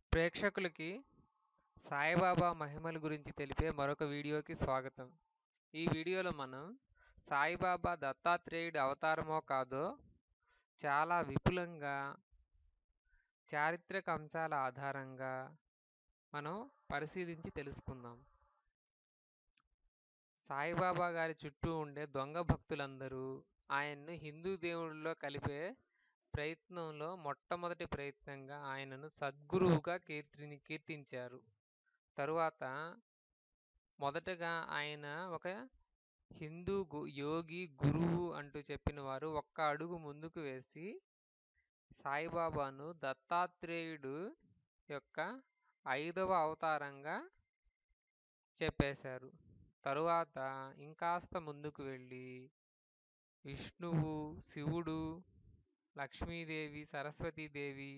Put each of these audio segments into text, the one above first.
ప్రేక్షకులకి సాయిబాబా మహిమల గురించి తెలిపే మరొక వీడియోకి స్వాగతం. ఈ వీడియోలో మనం సాయిబాబా దత్తాత్రేయుడి అవతారమో కాదో చాలా విపులంగా చారిత్రక అంశాల ఆధారంగా మనం పరిశీలించి తెలుసుకుందాం. సాయిబాబా గారి చుట్టూ ఉండే దొంగ భక్తులందరూ ఆయన్ను హిందూ దేవుళ్ళలో కలిపే ప్రయత్నంలో మొట్టమొదటి ప్రయత్నంగా ఆయనను సద్గురువుగా కీర్తించారు. తరువాత మొదటగా ఆయన ఒక హిందూ యోగి గురువు అంటూ చెప్పిన వారు ఒక్క అడుగు ముందుకు వేసి సాయిబాబాను దత్తాత్రేయుడు యొక్క 5వ అవతారంగా చెప్పేశారు. తరువాత ఇంకాస్త ముందుకు వెళ్ళి విష్ణువు, శివుడు, లక్ష్మీదేవి, సరస్వతీదేవి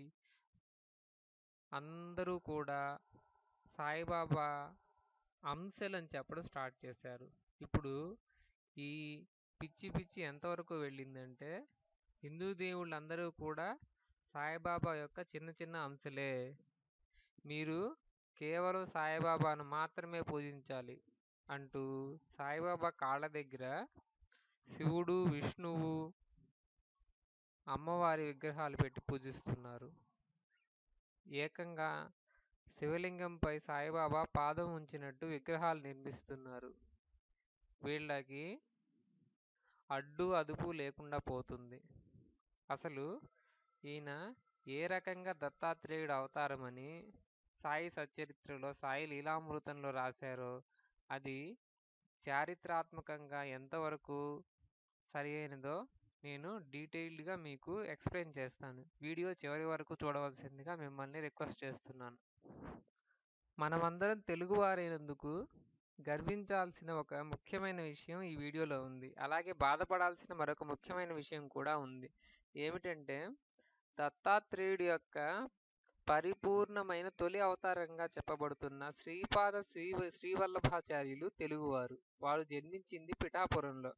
అందరూ కూడా సాయిబాబా అంశలని చెప్పడం స్టార్ట్ చేశారు. ఇప్పుడు ఈ పిచ్చి ఎంతవరకు వెళ్ళిందంటే హిందూ దేవుళ్ళందరూ కూడా సాయిబాబా యొక్క చిన్న చిన్న అంశలే, మీరు కేవలం సాయిబాబాను మాత్రమే పూజించాలి అంటూ సాయిబాబా కాళ్ళ దగ్గర శివుడు, విష్ణువు, అమ్మవారి విగ్రహాలు పెట్టి పూజిస్తున్నారు. ఏకంగా శివలింగంపై సాయిబాబా పాదం ఉంచినట్టు విగ్రహాలు నిర్మిస్తున్నారు. వీళ్ళకి అడ్డు అదుపు లేకుండా పోతుంది. అసలు ఈయన ఏ రకంగా దత్తాత్రేయుడు అవతారమని సాయి సచ్చరిత్రలో, సాయి లీలామృతంలో రాశారో అది చారిత్రాత్మకంగా ఎంతవరకు సరి అయినదో నేను డీటెయిల్డ్గా మీకు ఎక్స్ప్లెయిన్ చేస్తాను. వీడియో చివరి వరకు చూడవలసిందిగా మిమ్మల్ని రిక్వెస్ట్ చేస్తున్నాను. మనమందరం తెలుగువారైనందుకు గర్వించాల్సిన ఒక ముఖ్యమైన విషయం ఈ వీడియోలో ఉంది. అలాగే బాధపడాల్సిన మరొక ముఖ్యమైన విషయం కూడా ఉంది. ఏమిటంటే దత్తాత్రేయుడి యొక్క పరిపూర్ణమైన తొలి అవతారంగా చెప్పబడుతున్న శ్రీవల్లభాచార్యులు తెలుగువారు. వారు జన్మించింది పిఠాపురంలో.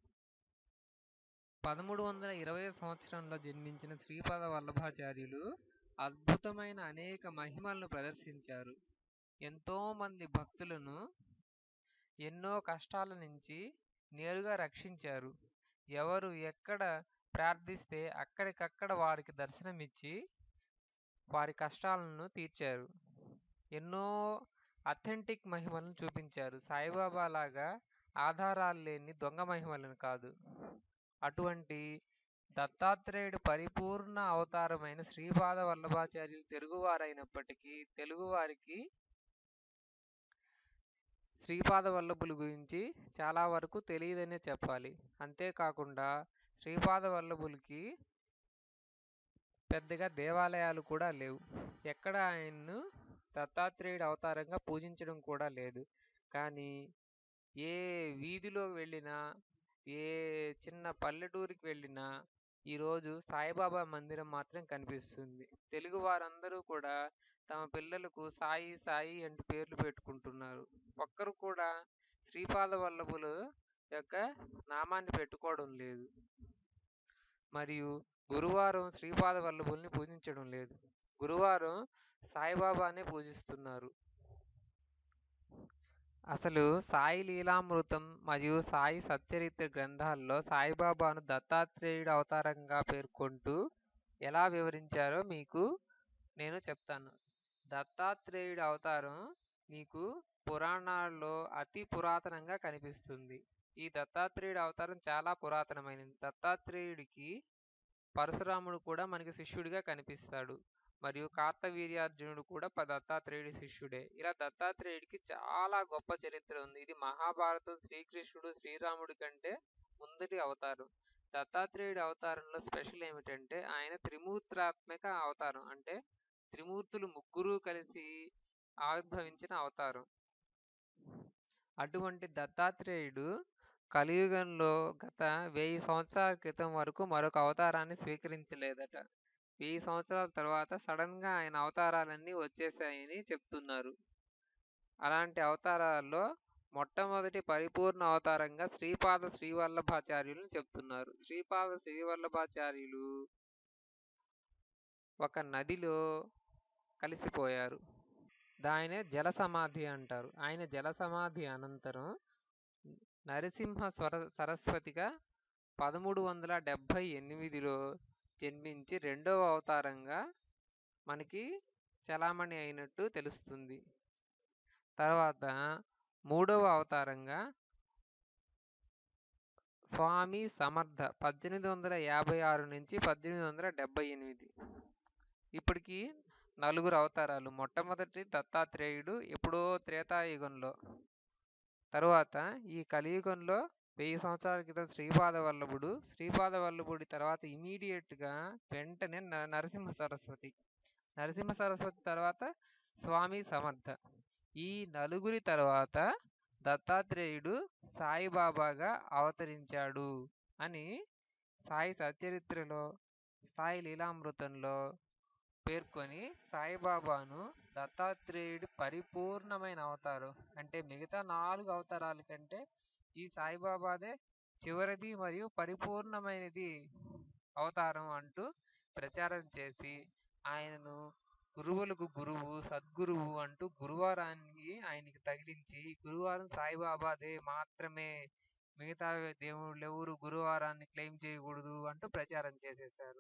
1320 సంవత్సరంలో జన్మించిన శ్రీపాద వల్లభాచార్యులు అద్భుతమైన అనేక మహిమలను ప్రదర్శించారు. ఎంతో మంది భక్తులను ఎన్నో కష్టాల నుంచి నేరుగా రక్షించారు. ఎవరు ఎక్కడ ప్రార్థిస్తే అక్కడికక్కడ వారికి దర్శనమిచ్చి వారి కష్టాలను తీర్చారు. ఎన్నో అథెంటిక్ మహిమలను చూపించారు. సాయిబాబా లాగా ఆధారాలు లేని దొంగ మహిమలను కాదు. అటువంటి దత్తాత్రేయుడు పరిపూర్ణ అవతారమైన శ్రీపాద వల్లభాచార్యులు తెలుగువారైనప్పటికీ తెలుగువారికి శ్రీపాద వల్లభుల గురించి చాలా వరకు తెలియదనే చెప్పాలి. అంతేకాకుండా శ్రీపాద వల్లభులకి పెద్దగా దేవాలయాలు కూడా లేవు. ఎక్కడ ఆయన్ను దత్తాత్రేయుడు అవతారంగా పూజించడం కూడా లేదు. కానీ ఏ వీధిలో వెళ్ళినా, ఏ చిన్న పల్లెటూరికి వెళ్ళినా ఈరోజు సాయిబాబా మందిరం మాత్రం కనిపిస్తుంది. తెలుగు వారందరూ కూడా తమ పిల్లలకు సాయి సాయి అంటూ పేర్లు పెట్టుకుంటున్నారు. ఒక్కరు కూడా శ్రీపాద వల్లభుల యొక్క నామాన్ని పెట్టుకోవడం లేదు. మరియు గురువారం శ్రీపాద వల్లభుల్ని పూజించడం లేదు. గురువారం సాయిబాబానే పూజిస్తున్నారు. అసలు సాయి లీలామృతం మరియు సాయి సచ్చరిత్ర గ్రంథాల్లో సాయిబాబాను దత్తాత్రేయుడు అవతారంగా పేర్కొంటూ ఎలా వివరించారో మీకు నేను చెప్తాను. దత్తాత్రేయుడు అవతారం మీకు పురాణాల్లో అతి పురాతనంగా కనిపిస్తుంది. ఈ దత్తాత్రేయుడు అవతారం చాలా పురాతనమైనది. దత్తాత్రేయుడికి పరశురాముడు కూడా మనకి శిష్యుడిగా కనిపిస్తాడు. మరియు కార్తవీర్యార్జునుడు కూడా దత్తాత్రేయుడి శిష్యుడే. ఇలా దత్తాత్రేయుడికి చాలా గొప్ప చరిత్ర ఉంది. ఇది మహాభారతం, శ్రీకృష్ణుడు, శ్రీరాముడి కంటే ముందటి అవతారం. దత్తాత్రేయుడి అవతారంలో స్పెషల్ ఏమిటంటే ఆయన త్రిమూర్తాత్మక అవతారం. అంటే త్రిమూర్తులు ముగ్గురు కలిసి ఆవిర్భవించిన అవతారం. అటువంటి దత్తాత్రేయుడు కలియుగంలో గత 1000 సంవత్సరాల క్రితం వరకు మరొక అవతారాన్ని స్వీకరించలేదట. 1000 సంవత్సరాల తర్వాత సడన్ గా ఆయన అవతారాలన్నీ వచ్చేసాయని చెప్తున్నారు. అలాంటి అవతారాల్లో మొట్టమొదటి పరిపూర్ణ అవతారంగా శ్రీపాద శ్రీవల్లభాచార్యులను చెప్తున్నారు. శ్రీపాద శ్రీవల్లభాచార్యులు ఒక నదిలో కలిసిపోయారు. దానినే జల సమాధి అంటారు. ఆయన జల సమాధి అనంతరం నరసింహ సరస్వతిగా 1378లో జన్మించి రెండవ అవతారంగా మనకి చలామణి అయినట్టు తెలుస్తుంది. తర్వాత మూడవ అవతారంగా స్వామి సమర్థ 1856 నుంచి 1878. ఇప్పటికి నలుగురు అవతారాలు. మొట్టమొదటి దత్తాత్రేయుడు ఎప్పుడో త్రేతాయుగంలో. తరువాత ఈ కలియుగంలో 1000 సంవత్సరాల క్రితం శ్రీపాద వల్లభుడి తర్వాత ఇమీడియట్గా వెంటనే నరసింహ సరస్వతి తర్వాత స్వామి సమర్థ. ఈ నలుగురి తర్వాత దత్తాత్రేయుడు సాయిబాబాగా అవతరించాడు అని సాయి సచ్చరిత్రలో, సాయి లీలామృతంలో పేర్కొని సాయిబాబాను దత్తాత్రేయుడి పరిపూర్ణమైన అవతారం, అంటే మిగతా 4 అవతారాల కంటే ఈ సాయిబాబాదే చివరిది మరియు పరిపూర్ణమైనది అవతారం అంటూ ప్రచారం చేసి ఆయనను గురువులకు గురువు, సద్గురువు అంటూ గురువారాన్ని ఆయనకి తగిలించి, గురువారం సాయిబాబాదే మాత్రమే, మిగతా దేవుళ్ళు ఎవరు గురువారాన్ని క్లెయిమ్ చేయకూడదు అంటూ ప్రచారం చేసేశారు.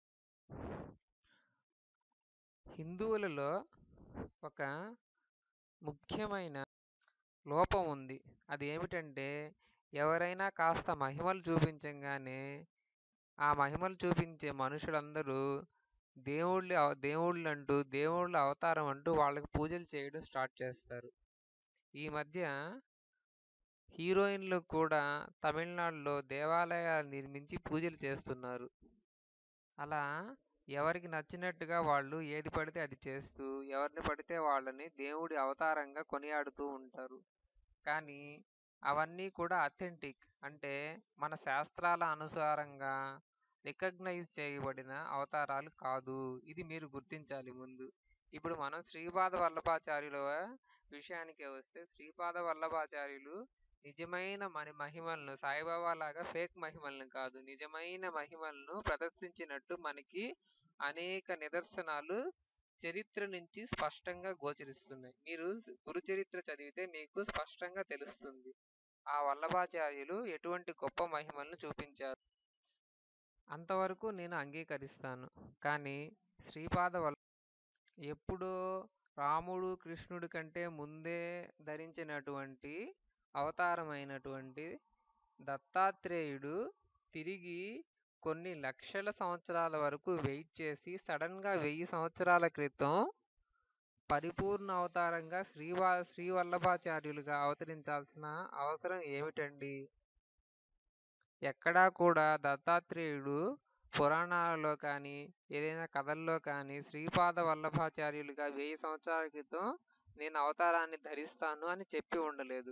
హిందువులలో ఒక ముఖ్యమైన లోపం ఉంది. అది ఏమిటంటే ఎవరైనా కాస్త మహిమలు చూపించగానే ఆ మహిమలు చూపించే మనుషులందరూ దేవుళ్ళంటూ, దేవుళ్ళ అవతారం అంటూ వాళ్ళకి పూజలు చేయడం స్టార్ట్ చేస్తారు. ఈ మధ్య హీరోయిన్లు కూడా తమిళనాడులో దేవాలయాలు నిర్మించి పూజలు చేస్తున్నారు. అలా ఎవరికి నచ్చినట్టుగా వాళ్ళు ఏది పడితే అది చేస్తూ, ఎవరిని పడితే వాళ్ళని దేవుడి అవతారంగా కొనియాడుతూ ఉంటారు. కానీ అవన్నీ కూడా అథెంటిక్, అంటే మన శాస్త్రాల అనుసారంగా రికగ్నైజ్ చేయబడిన అవతారాలు కాదు. ఇది మీరు గుర్తించాలి ముందు. ఇప్పుడు మనం శ్రీపాద వల్లభాచార్యుల విషయానికి వస్తే, శ్రీపాద వల్లభాచార్యులు నిజమైన మహిమలను, సాయిబాబా లాగా ఫేక్ మహిమలను కాదు, నిజమైన మహిమలను ప్రదర్శించినట్టు మనకి అనేక నిదర్శనాలు చరిత్ర నుంచి స్పష్టంగా గోచరిస్తున్నాయి. మీరు గురు చరిత్ర చదివితే మీకు స్పష్టంగా తెలుస్తుంది ఆ వల్లభాచార్యులు ఎటువంటి గొప్ప మహిమలను చూపించారు. అంతవరకు నేను అంగీకరిస్తాను. కానీ శ్రీపాద ఎప్పుడో రాముడు కృష్ణుడి కంటే ముందే ధరించినటువంటి అవతారమైనటువంటి దత్తాత్రేయుడు తిరిగి కొన్ని లక్షల సంవత్సరాల వరకు వెయిట్ చేసి సడన్గా 1000 సంవత్సరాల క్రితం పరిపూర్ణ అవతారంగా శ్రీ వల్లభాచార్యులుగా అవతరించాల్సిన అవసరం ఏమిటండి? ఎక్కడా కూడా దత్తాత్రేయుడు పురాణాలలో కానీ ఏదైనా కథల్లో కానీ శ్రీపాద వల్లభాచార్యులుగా 1000 సంవత్సరాల క్రితం నేను అవతారాన్ని ధరిస్తాను అని చెప్పి ఉండలేదు.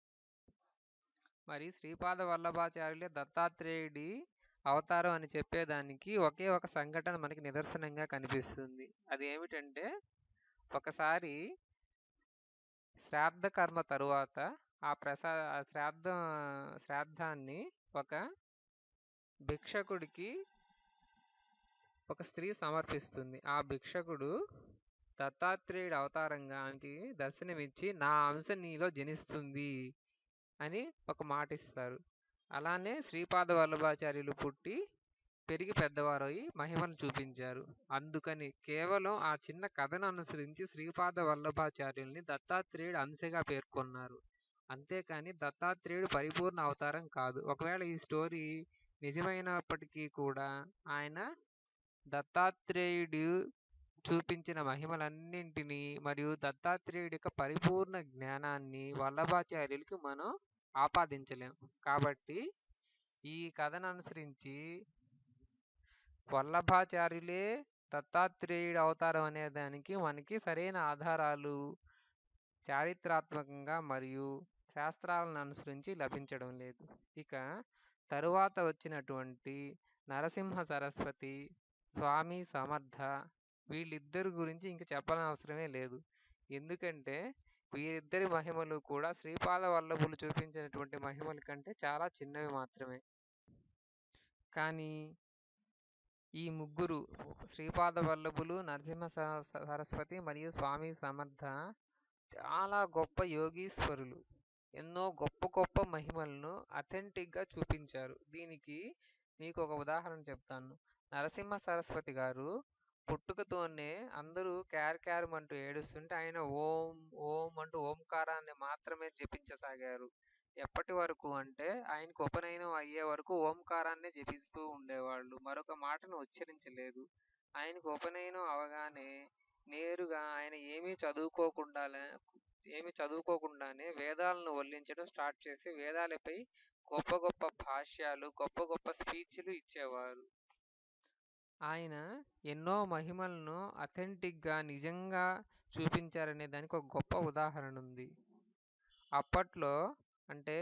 మరి శ్రీపాద వల్లభాచార్యులే దత్తాత్రేయుడి అవతారం అని చెప్పేదానికి ఒకే ఒక సంఘటన మనకి నిదర్శనంగా కనిపిస్తుంది. అది ఏమిటంటే, ఒకసారి శ్రాద్ధ కర్మ తరువాత ఆ శ్రాద్ధాన్ని ఒక భిక్షకుడికి ఒక స్త్రీ సమర్పిస్తుంది. ఆ భిక్షకుడు దత్తాత్రేయుడి అవతారంగా ఆమెకి దర్శనమిచ్చి, నా అంశ నీలో జనిస్తుంది అని ఒక మాట ఇస్తారు. అలానే శ్రీపాద వల్లభాచార్యులు పుట్టి పెరిగి పెద్దవారై మహిమను చూపించారు. అందుకని కేవలం ఆ చిన్న కథను అనుసరించి శ్రీపాద వల్లభాచార్యుల్ని దత్తాత్రేయుడు అంశగా పేర్కొన్నారు. అంతేకాని దత్తాత్రేయుడు పరిపూర్ణ అవతారం కాదు. ఒకవేళ ఈ స్టోరీ నిజమైనప్పటికీ కూడా ఆయన దత్తాత్రేయుడు చూపించిన మహిమలన్నింటినీ మరియు దత్తాత్రేయుడి యొక్క పరిపూర్ణ జ్ఞానాన్ని వల్లభాచార్యులకి మనం ఆపాదించలేం. కాబట్టి ఈ కథను అనుసరించి వల్లభాచార్యులే దత్తాత్రేయుడు అవతారం అనే దానికి మనకి సరైన ఆధారాలు చారిత్రాత్మకంగా మరియు శాస్త్రాలను అనుసరించి లభించడం లేదు. ఇక తరువాత వచ్చినటువంటి నరసింహ సరస్వతి, స్వామి సమర్థ, వీళ్ళిద్దరి గురించి ఇంక చెప్పని అవసరమే లేదు. ఎందుకంటే వీరిద్దరి మహిమలు కూడా శ్రీపాద వల్లభులు చూపించినటువంటి మహిమల కంటే చాలా చిన్నవి మాత్రమే. కానీ ఈ ముగ్గురు శ్రీపాద వల్లభులు, నరసింహ సరస్వతి మరియు స్వామి సమర్థ చాలా గొప్ప యోగీశ్వరులు. ఎన్నో గొప్ప గొప్ప మహిమలను అథెంటిక్గా చూపించారు. దీనికి మీకు ఒక ఉదాహరణ చెప్తాను. నరసింహ సరస్వతి గారు పుట్టుకతోనే అందరూ క్యార్ క్యారమంటూ ఏడుస్తుంటే ఆయన ఓం ఓం అంటూ ఓంకారాన్ని మాత్రమే జపించసాగారు. ఎప్పటి వరకు అంటే ఆయనకు ఉపనయనం అయ్యే వరకు ఓంకారాన్ని జపిస్తూ ఉండేవాళ్ళు. మరొక మాటను ఉచ్చరించలేదు. ఆయనకు ఉపనయనం అవగానే నేరుగా ఆయన ఏమీ చదువుకోకుండానే వేదాలను వల్లించడం స్టార్ట్ చేసి వేదాలపై గొప్ప గొప్ప భాష్యాలు, గొప్ప గొప్ప స్పీచ్లు ఇచ్చేవారు. ఆయన ఎన్నో మహిమలను అథెంటిక్గా నిజంగా చూపించారనే దానికి ఒక గొప్ప ఉదాహరణ ఉంది. అప్పట్లో అంటే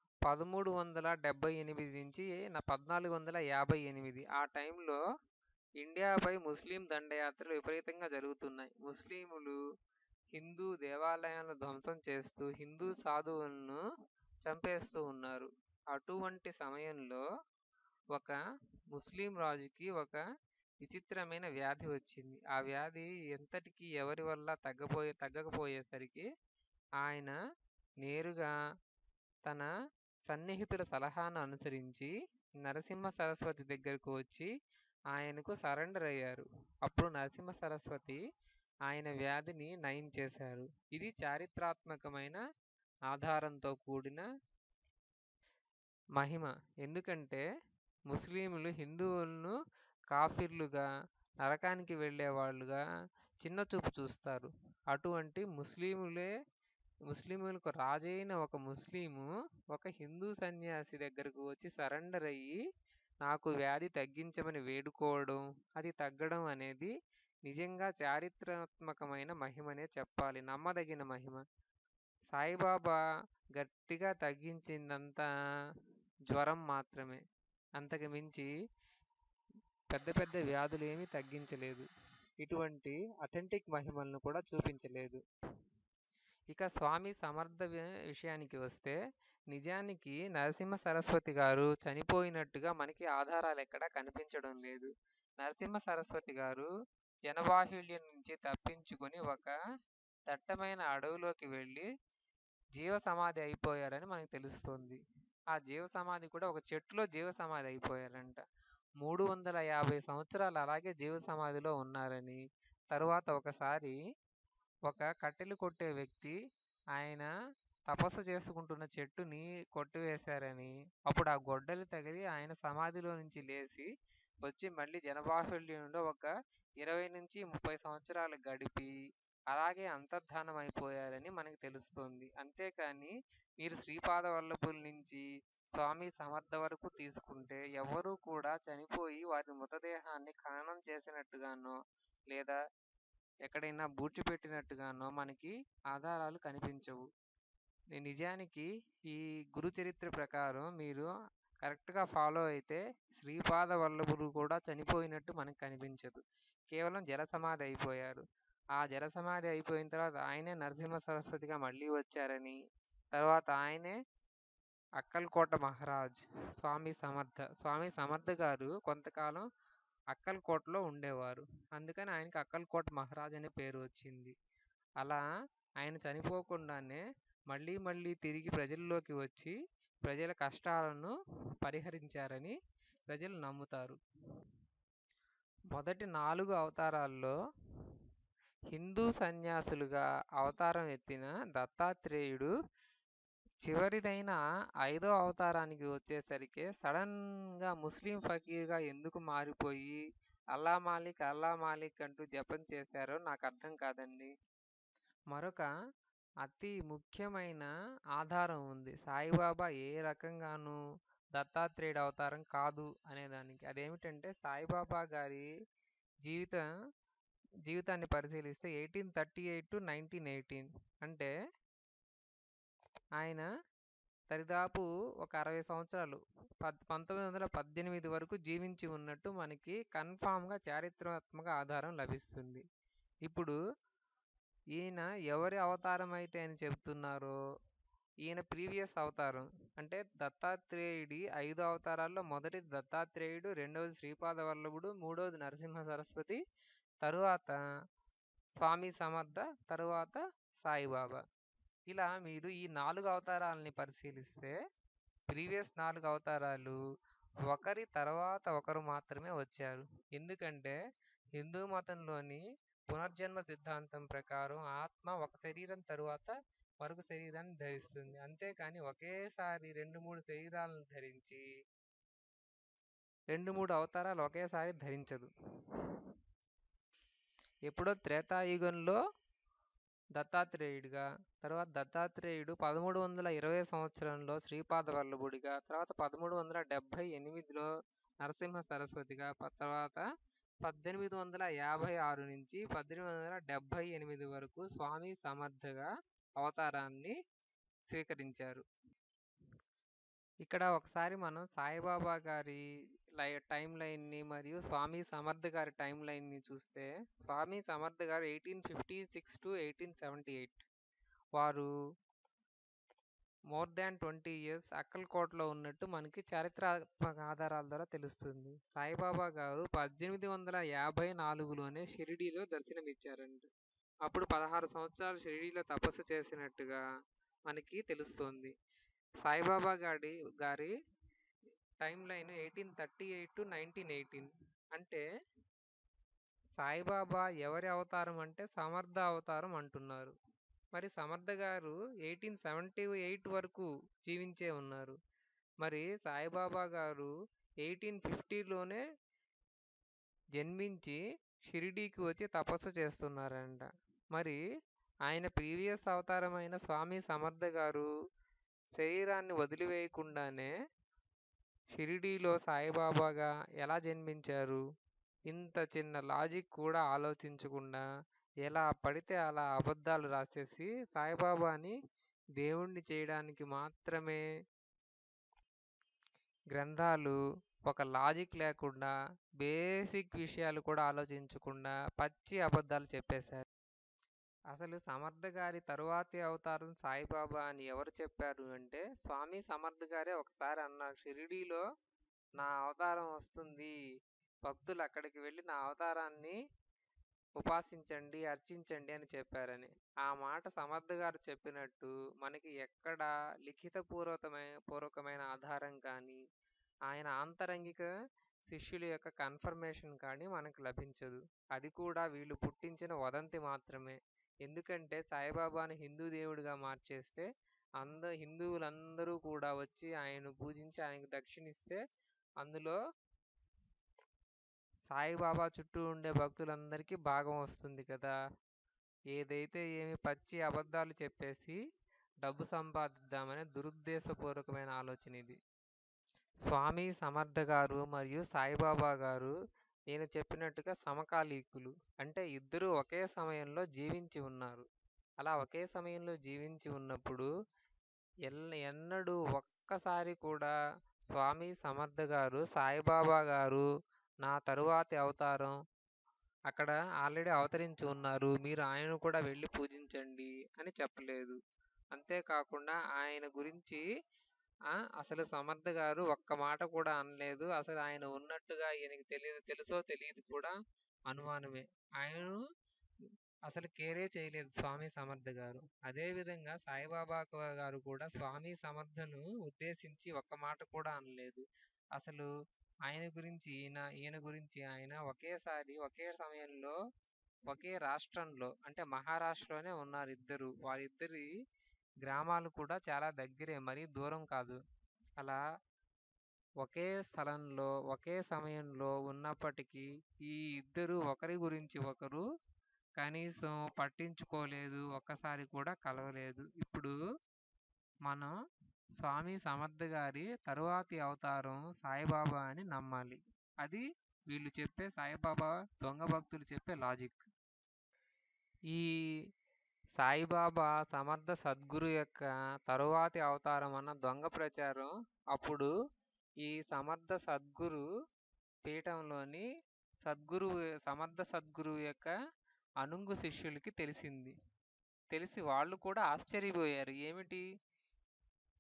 1378 నుంచి 1458 ఆ టైంలో ఇండియాపై ముస్లిం దండయాత్రలు విపరీతంగా జరుగుతున్నాయి. ముస్లింలు హిందూ దేవాలయాలను ధ్వంసం చేస్తూ హిందూ సాధువులను చంపేస్తూ ఉన్నారు. అటువంటి సమయంలో ఒక ముస్లిం రాజుకి ఒక విచిత్రమైన వ్యాధి వచ్చింది. ఆ వ్యాధి ఎంతటికి ఎవరి వల్ల తగ్గకపోయేసరికి ఆయన నేరుగా తన సన్నిహితుల సలహాను అనుసరించి నరసింహ సరస్వతి దగ్గరకు వచ్చి ఆయనకు సరెండర్ అయ్యారు. అప్పుడు నరసింహ సరస్వతి ఆయన వ్యాధిని నయం చేశారు. ఇది చారిత్రాత్మకమైన ఆధారంతో కూడిన మహిమ. ఎందుకంటే ముస్లింలు హిందువులను కాఫిర్లుగా, నరకానికి వెళ్ళే వాళ్ళుగా చిన్నచూపు చూస్తారు. అటువంటి ముస్లిములకు రాజైన ఒక ముస్లిము ఒక హిందూ సన్యాసి దగ్గరకు వచ్చి సరెండర్ అయ్యి నాకు వ్యాధి తగ్గించమని వేడుకోవడం, అది తగ్గడం అనేది నిజంగా చారిత్రాత్మకమైన మహిమనే చెప్పాలి. నమ్మదగిన మహిమ. సాయిబాబా గట్టిగా తగ్గించిందంతా జ్వరం మాత్రమే. అంతకు మించి పెద్ద పెద్ద వ్యాధులు ఏమీ తగ్గించలేదు. ఇటువంటి అథెంటిక్ మహిమలను కూడా చూపించలేదు. ఇక స్వామి సమర్థ విషయానికి వస్తే నిజానికి నరసింహ సరస్వతి గారు చనిపోయినట్టుగా మనకి ఆధారాలు ఎక్కడా కనిపించడం లేదు. నరసింహ సరస్వతి గారు జనబాహుళ్యం నుంచి తప్పించుకొని ఒక దట్టమైన అడవిలోకి వెళ్ళి జీవ సమాధి అయిపోయారని మనకు తెలుస్తుంది. ఆ జీవ సమాధి కూడా ఒక చెట్టులో జీవ సమాధి అయిపోయారంట. 350 సంవత్సరాలు అలాగే జీవ సమాధిలో ఉన్నారని, తరువాత ఒకసారి ఒక కట్టెలు కొట్టే వ్యక్తి ఆయన తపస్సు చేసుకుంటున్న చెట్టుని కొట్టివేశారని, అప్పుడు ఆ గొడ్డలి తగిలి ఆయన సమాధిలో నుంచి లేచి వచ్చి మళ్ళీ జనబాహుళ్యంలో ఒక 20 నుంచి 30 సంవత్సరాలు గడిపి అలాగే అంతర్ధానం అయిపోయారని మనకు తెలుస్తోంది. అంతేకాని మీరు శ్రీపాద వల్లభుల నుంచి స్వామి సమర్థ వరకు తీసుకుంటే ఎవరూ కూడా చనిపోయి వారి మృతదేహాన్ని ఖననం చేసినట్టుగానో లేదా ఎక్కడైనా పూడ్చిపెట్టినట్టుగానో మనకి ఆధారాలు కనిపించవు. నిజానికి ఈ గురు చరిత్ర ప్రకారం మీరు కరెక్ట్గా ఫాలో అయితే శ్రీపాద వల్లభులు కూడా చనిపోయినట్టు మనకు కనిపించదు. కేవలం జలసమాధి అయిపోయారు. ఆ జలసమాధి అయిపోయిన తర్వాత ఆయనే నరసింహ సరస్వతిగా మళ్ళీ వచ్చారని, తర్వాత ఆయనే అక్కల్కోట మహారాజ్ స్వామి సమర్థ గారు కొంతకాలం అక్కల్కోటలో ఉండేవారు. అందుకని ఆయనకి అక్కల్కోట మహారాజ్ అనే పేరు వచ్చింది. అలా ఆయన చనిపోకుండానే మళ్ళీ మళ్ళీ తిరిగి ప్రజల్లోకి వచ్చి ప్రజల కష్టాలను పరిహరించారని ప్రజలు నమ్ముతారు. మొదటి 4 అవతారాల్లో హిందూ సన్యాసులుగా అవతారం ఎత్తిన దత్తాత్రేయుడు చివరిదైన 5వ అవతారానికి వచ్చేసరికి సడన్గా ముస్లిం ఫకీర్గా ఎందుకు మారిపోయి అల్లా మాలిక్ అల్లా మాలిక్ అంటూ జపం చేశారో నాకు అర్థం కాదండి. మరొక అతి ముఖ్యమైన ఆధారం ఉంది. సాయిబాబా ఏ రకంగానూ దత్తాత్రేయుడు అవతారం కాదు అనేదానికి. అదేమిటంటే సాయిబాబా గారి జీవితాన్ని పరిశీలిస్తే 1838 to 1918 అంటే ఆయన దరిదాపు ఒక 60 సంవత్సరాలు 1918 వరకు జీవించి ఉన్నట్టు మనకి కన్ఫామ్గా చారిత్రాత్మక ఆధారం లభిస్తుంది. ఇప్పుడు ఈయన ఎవరి అవతారం అయితే అని చెబుతున్నారో ఈయన ప్రీవియస్ అవతారం. అంటే దత్తాత్రేయుడి 5 అవతారాల్లో మొదటిది దత్తాత్రేయుడు, రెండవది శ్రీపాద వల్లభుడు, మూడవది నరసింహ సరస్వతి, తరువాత స్వామి సమర్థ, తరువాత సాయిబాబా. ఇలా మీరు ఈ 4 అవతారాలని పరిశీలిస్తే ప్రీవియస్ 4 అవతారాలు ఒకరి తర్వాత ఒకరు మాత్రమే వచ్చారు. ఎందుకంటే హిందూ మతంలోని పునర్జన్మ సిద్ధాంతం ప్రకారం ఆత్మ ఒక శరీరం తరువాత మరొక శరీరాన్ని ధరిస్తుంది. అంతేకాని ఒకేసారి 2-3 శరీరాలను ధరించి 2-3 అవతారాలు ఒకేసారి ధరించదు. ఎప్పుడో త్రేతాయుగంలో దత్తాత్రేయుడిగా, తర్వాత దత్తాత్రేయుడు 1320 సంవత్సరంలో శ్రీపాద వల్లభుడిగా, తర్వాత 1378లో నరసింహ సరస్వతిగా, తర్వాత 1856 నుంచి 1878 వరకు స్వామి సమర్థగా అవతారాన్ని స్వీకరించారు. ఇక్కడ ఒకసారి మనం సాయిబాబా గారి టైం లైన్ని మరియు స్వామి సమర్థ గారి టైం లైన్ని చూస్తే, స్వామి సమర్థ గారు 1856 to 1878, వారు మోర్ దాన్ 20 ఇయర్స్ అక్కల్కోటలో ఉన్నట్టు మనకి చారిత్రాత్మక ఆధారాల ద్వారా తెలుస్తుంది. సాయిబాబా గారు 1854లోనే షిరిడీలో దర్శనమిచ్చారంట. అప్పుడు 16 సంవత్సరాలు షిరిడీలో తపస్సు చేసినట్టుగా మనకి తెలుస్తుంది. సాయిబాబా గారి టైం లైన్ 1838 to 1918. అంటే సాయిబాబా ఎవరి అవతారం అంటే సమర్థ అవతారం అంటున్నారు. మరి సమర్థ గారు 1878 వరకు జీవించే ఉన్నారు. మరి సాయిబాబా గారు 1850లోనే జన్మించి షిరిడీకి వచ్చి తపస్సు చేస్తున్నారంట. మరి ఆయన ప్రీవియస్ అవతారమైన స్వామి సమర్థ గారు శరీరాన్ని వదిలివేయకుండానే షిరిడీలో సాయిబాబాగా ఎలా జన్మించారు? ఇంత చిన్న లాజిక్ కూడా ఆలోచించకుండా ఎలా పడితే అలా అబద్ధాలు రాసేసి సాయిబాబాని దేవుణ్ణి చేయడానికి మాత్రమే గ్రంథాలు ఒక లాజిక్ లేకుండా బేసిక్ విషయాలు కూడా ఆలోచించకుండా పచ్చి అబద్ధాలు చెప్పేశారు. అసలు సమర్థ గారి తరువాతి అవతారం సాయిబాబా అని ఎవరు చెప్పారు అంటే స్వామి సమర్థ గారే ఒకసారి అన్నారు, షిరిడీలో నా అవతారం వస్తుంది, భక్తులు అక్కడికి వెళ్ళి నా అవతారాన్ని ఉపాసించండి, అర్చించండి అని చెప్పారని. ఆ మాట సమర్థ గారు చెప్పినట్టు మనకి ఎక్కడ లిఖిత పూర్వకమైన ఆధారం కానీ ఆయన ఆంతరంగిక శిష్యుల యొక్క కన్ఫర్మేషన్ కానీ మనకు లభించదు. అది కూడా వీళ్ళు పుట్టించిన వదంతి మాత్రమే. ఎందుకంటే సాయిబాబాను హిందూ దేవుడిగా మార్చేస్తే హిందువులందరూ కూడా వచ్చి ఆయన్ను పూజించి ఆయనకు దక్షిణిస్తే అందులో సాయిబాబా చుట్టూ ఉండే భక్తులందరికీ భాగం వస్తుంది కదా. ఏదైతే ఏమి పచ్చి అబద్ధాలు చెప్పేసి డబ్బు సంపాదిద్దామనే దురుద్దేశపూర్వకమైన ఆలోచన ఇది. స్వామి సమర్థ గారు మరియు సాయిబాబా గారు నేను చెప్పినట్టుగా సమకాలీకులు. అంటే ఇద్దరు ఒకే సమయంలో జీవించి ఉన్నారు. అలా ఒకే సమయంలో జీవించి ఉన్నప్పుడు ఎన్నడూ ఒక్కసారి కూడా స్వామి సమర్థ గారు సాయిబాబా గారు నా తరువాతి అవతారం, అక్కడ ఆల్రెడీ అవతరించి ఉన్నారు, మీరు ఆయన కూడా వెళ్ళి పూజించండి అని చెప్పలేదు. అంతేకాకుండా ఆయన గురించి అసలు సమర్థ గారు ఒక్క మాట కూడా అనలేదు. అసలు ఆయన ఉన్నట్టుగా ఈయనకి తెలుసో తెలియదు కూడా అనుమానమే. ఆయన అసలు కేరే చేయలేదు స్వామి సమర్థ గారు. అదేవిధంగా సాయిబాబా గారు కూడా స్వామి సమర్థను ఉద్దేశించి ఒక్క మాట కూడా అనలేదు. అసలు ఆయన గురించి ఈయన గురించి ఆయన ఒకేసారి ఒకే సమయంలో ఒకే రాష్ట్రంలో అంటే మహారాష్ట్రలోనే ఉన్నారు ఇద్దరు. వారిద్దరి గ్రామాలు కూడా చాలా దగ్గరే, మరీ దూరం కాదు. అలా ఒకే స్థలంలో ఒకే సమయంలో ఉన్నప్పటికీ ఈ ఇద్దరు ఒకరి గురించి ఒకరు కనీసం పట్టించుకోలేదు, ఒక్కసారి కూడా కలవలేదు. ఇప్పుడు మనం స్వామి సమర్థ గారి తరువాతి అవతారం సాయిబాబా అని నమ్మాలి. అది వీళ్ళు చెప్పే సాయిబాబా దొంగ భక్తులు చెప్పే లాజిక్. ఈ సాయిబాబా సమర్థ సద్గురు యొక్క తరువాతి అవతారం అన్న దొంగ ప్రచారం అప్పుడు ఈ సమర్థ సద్గురు పీఠంలోని సమర్థ సద్గురువు యొక్క అనుంగు శిష్యులకి తెలిసింది. తెలిసి వాళ్ళు కూడా ఆశ్చర్యపోయారు. ఏమిటి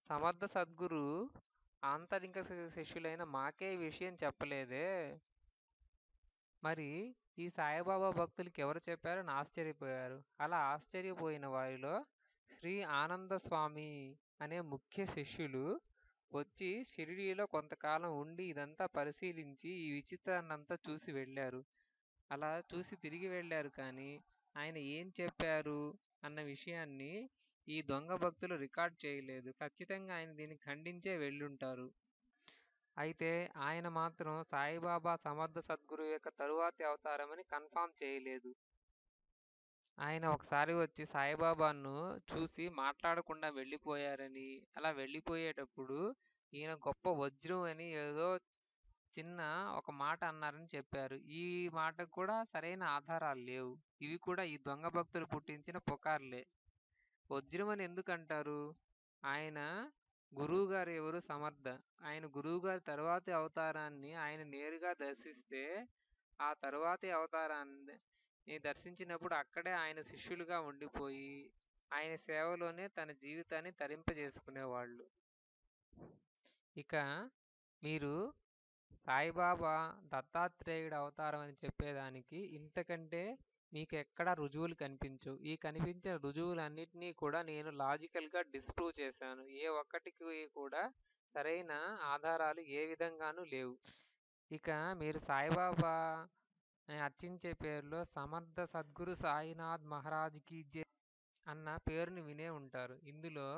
సమర్థ సద్గురు ఆంతరిక శిష్యులైన మాకే ఈ విషయం చెప్పలేదే. మరి ఈ సాయిబాబా భక్తులకి ఎవరు చెప్పారని ఆశ్చర్యపోయారు. అలా ఆశ్చర్యపోయిన వారిలో శ్రీ ఆనంద స్వామి అనే ముఖ్య శిష్యులు వచ్చి షిరిడీలో కొంతకాలం ఉండి ఇదంతా పరిశీలించి ఈ విచిత్రాన్నంతా చూసి వెళ్ళారు. అలా చూసి తిరిగి వెళ్ళారు కానీ ఆయన ఏం చెప్పారు అన్న విషయాన్ని ఈ దొంగ భక్తులు రికార్డ్ చేయలేదు. ఖచ్చితంగా ఆయన దీన్ని ఖండించే వెళ్ళుంటారు. అయితే ఆయన మాత్రం సాయిబాబా సమర్థ సద్గురు యొక్క తరువాతి అవతారమని కన్ఫామ్ చేయలేదు. ఆయన ఒకసారి వచ్చి సాయిబాబాను చూసి మాట్లాడకుండా వెళ్ళిపోయారని, అలా వెళ్ళిపోయేటప్పుడు ఈయన గొప్ప వజ్రం అని ఏదో చిన్న ఒక మాట అన్నారని చెప్పారు. ఈ మాటకు కూడా సరైన ఆధారాలు లేవు. ఇవి కూడా ఈ దొంగ భక్తులు పుట్టించిన పుకార్లే. వజ్రం అని ఎందుకు అంటారు? ఆయన గురువు గారు ఎవరు? సమర్థ. ఆయన గురువు గారి తరువాతి అవతారాన్ని ఆయన నేరుగా దర్శిస్తే ఆ తరువాతి అవతారాన్ని దర్శించినప్పుడు అక్కడే ఆయన శిష్యులుగా ఉండిపోయి ఆయన సేవలోనే తన జీవితాన్ని తరింపజేసుకునేవాళ్ళు. ఇక మీరు సాయిబాబా దత్తాత్రేయుడు అవతారం అని చెప్పేదానికి ఇంతకంటే మీకు ఎక్కడా రుజువులు కనిపించవు. ఈ కనిపించిన రుజువులన్నిటినీ కూడా నేను లాజికల్గా డిస్ప్రూవ్ చేశాను. ఏ ఒక్కటికి కూడా సరైన ఆధారాలు ఏ విధంగానూ లేవు. ఇక మీరు సాయిబాబా అని అర్చించే పేరులో సమర్థ సద్గురు సాయినాథ్ మహారాజ్కి జై అన్న పేరుని వినే ఉంటారు. ఇందులో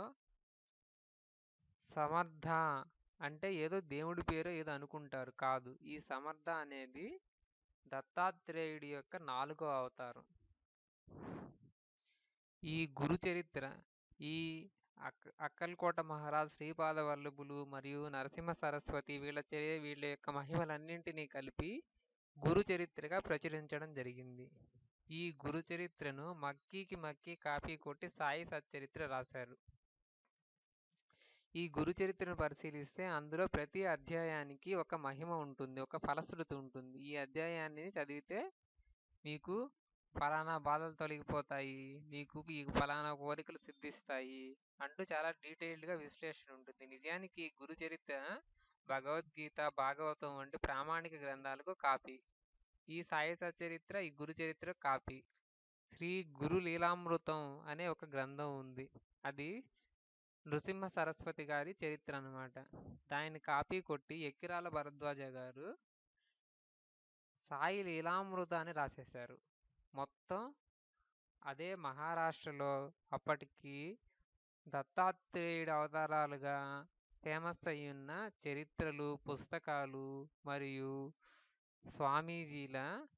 సమర్థ అంటే ఏదో దేవుడి పేరో ఏదో అనుకుంటారు. కాదు, ఈ సమర్థ అనేది దత్తాత్రేయుడి యొక్క 4వ అవతారం. ఈ గురు చరిత్ర ఈ అక్కల్కోట మహారాజ్, శ్రీపాద వల్లభులు మరియు నరసింహ సరస్వతి వీళ్ళ యొక్క మహిమలన్నింటినీ కలిపి గురు చరిత్రగా ప్రచురించడం జరిగింది. ఈ గురు చరిత్రను మక్కీ కాపీ కొట్టి సాయి సచ్చరిత్ర రాశారు. ఈ గురు చరిత్రను పరిశీలిస్తే అందులో ప్రతి అధ్యాయానికి ఒక మహిమ ఉంటుంది, ఒక ఫలశ్రుతి ఉంటుంది. ఈ అధ్యాయాన్ని చదివితే మీకు ఫలానా బాధలు తొలగిపోతాయి, మీకు ఈ ఫలానా కోరికలు సిద్ధిస్తాయి అంటూ చాలా డీటెయిల్డ్గా విశ్లేషణ ఉంటుంది. నిజానికి ఈ గురు చరిత్ర భగవద్గీత, భాగవతం వంటి ప్రామాణిక గ్రంథాలకు కాపీ. ఈ సాయి సచ్చరిత్ర ఈ గురు చరిత్ర కాపీ. శ్రీ గురు లీలామృతం అనే ఒక గ్రంథం ఉంది. అది నృసింహ సరస్వతి గారి చరిత్ర అన్నమాట. దాన్ని కాపీ కొట్టి ఎక్కిరాల భరద్వాజ గారు సాయి లీలామృత అని రాసేశారు. మొత్తం అదే మహారాష్ట్రలో అప్పటికి దత్తాత్రేయుడి అవతారాలుగా ఫేమస్ అయ్యున్న చరిత్రలు, పుస్తకాలు మరియు స్వామీజీల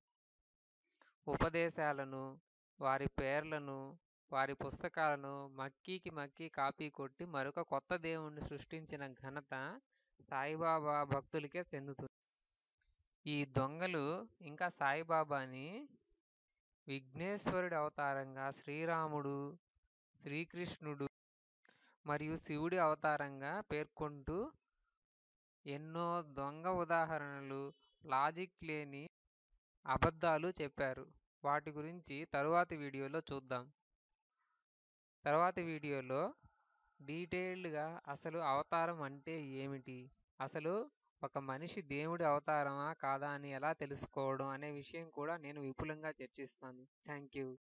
ఉపదేశాలను, వారి పేర్లను, వారి పుస్తకాలను మక్కీ కాపీ కొట్టి మరొక కొత్త దేవుణ్ణి సృష్టించిన ఘనత సాయిబాబా భక్తులకే చెందుతుంది. ఈ దొంగలు ఇంకా సాయిబాబాని విఘ్నేశ్వరుడి అవతారంగా, శ్రీరాముడు, శ్రీకృష్ణుడు మరియు శివుడి అవతారంగా పేర్కొంటూ ఎన్నో దొంగ ఉదాహరణలు, లాజిక్ లేని అబద్ధాలు చెప్పారు. వాటి గురించి తరువాతి వీడియోలో చూద్దాం. తరువాతి వీడియోలో డీటెయిల్డ్గా అసలు అవతారం అంటే ఏమిటి, అసలు ఒక మనిషి దేవుడి అవతారమా కాదా అని ఎలా తెలుసుకోవడం అనే విషయం కూడా నేను విపులంగా చర్చిస్తాను. Thank you.